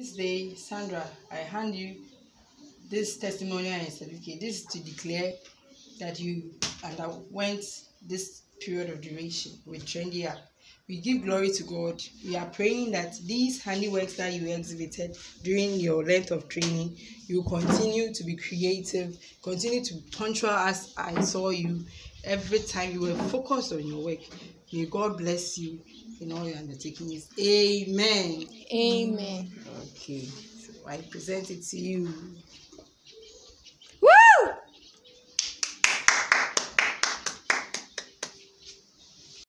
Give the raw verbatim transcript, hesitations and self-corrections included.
This day, Sandra, I hand you this testimonial and certificate. This is to declare that you underwent this period of duration with TrendyAP. We give glory to God. We are praying that these handiworks that you exhibited during your length of training, you continue to be creative, continue to punctual as I saw you every time you were focused on your work. May God bless you in all your undertakings. Amen. Amen. Okay, so I present it to you.